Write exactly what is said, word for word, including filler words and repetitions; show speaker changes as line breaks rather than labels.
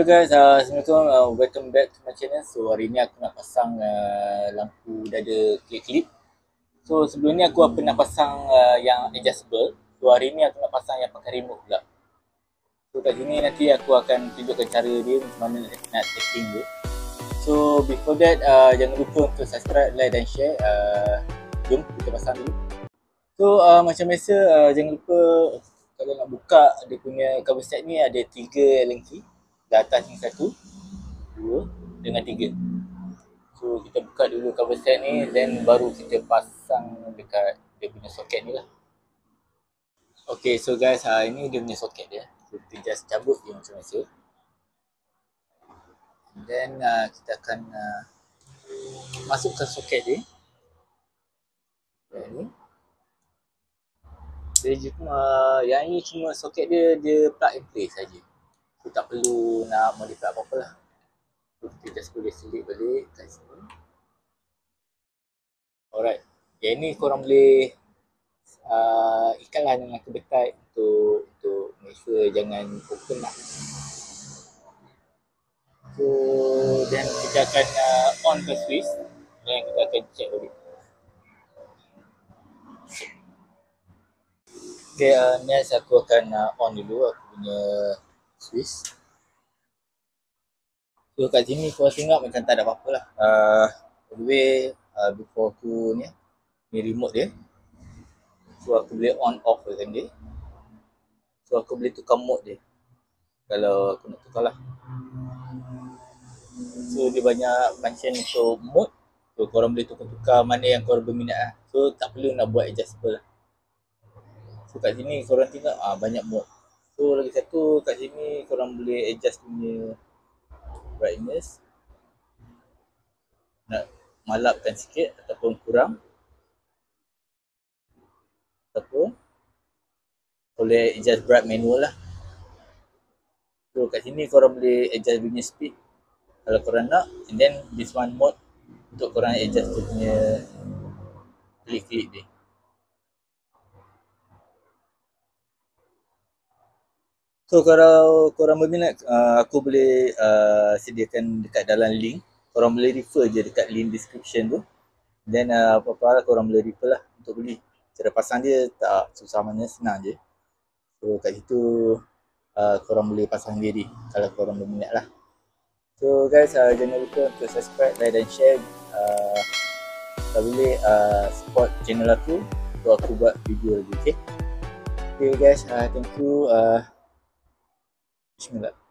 Hello guys, uh, Assalamualaikum, uh, welcome back to my channel. So hari ni aku nak pasang uh, lampu dada klip-klip. So sebelum ni aku pernah pasang uh, yang adjustable. So hari ni aku nak pasang yang pakai remote pula. So kat sini nanti aku akan tunjukkan cara dia macam mana nak setting dia. So before that, uh, jangan lupa untuk subscribe, like dan share. uh, Jom kita pasang dulu. So uh, macam biasa, uh, jangan lupa kalau nak buka dia punya cover set ni ada tiga Allen key. Di atas ni satu, dua dengan tiga. So kita buka dulu cover set ni, then baru kita pasang dekat dia punya soket ni lah. Okay, so guys, uh, ini dia punya soket dia. So kita just cabut dia macam biasa. Then uh, kita akan uh, masukkan soket dia. Yang ni. Dia cuma, yang ni cuma soket dia, dia plug and play saja. So tak perlu nak modify apa-apa lah. So kita just boleh selip balik kat sini. Alright, yang ni korang boleh uh, ikatlah dengan kebetai untuk untuk make sure jangan open lah. So then kita akan uh, on the switch, dan kita akan check balik. Okay, uh, next aku akan uh, on dulu aku punya switch. So kat sini korang tengok macam tak ada apa-apa lah. Uh, by the way, uh, before aku ni, ni remote dia. So aku boleh on off dengan dia. So aku boleh tukar mode dia kalau aku nak tukar lah. So dia banyak function untuk mode. So korang boleh tukar-tukar mana yang korang berminat lah. So tak perlu nak buat adjustable lah. So kat sini korang tengok ah, banyak mode. So lagi satu kat sini korang boleh adjust punya brightness, nak malapkan sikit ataupun kurang, ataupun boleh adjust bright manual lah. So kat sini korang boleh adjust punya speed kalau korang nak, and then this one mode untuk korang adjust tu punya klik-klik dia. So kalau korang berminat, uh, aku boleh uh, sediakan dekat dalam link. Korang boleh refer je dekat link description tu. Then uh, apa-apa korang boleh refer lah untuk beli. Cara pasang dia tak susah mana, senang je. So kat situ uh, korang boleh pasang sendiri kalau korang berminat lah. So guys, uh, jangan lupa untuk subscribe, like dan share. uh, Kalau boleh uh, support channel aku untuk aku buat video lagi, okay? Okay guys, uh, thank you. uh, Bismillah.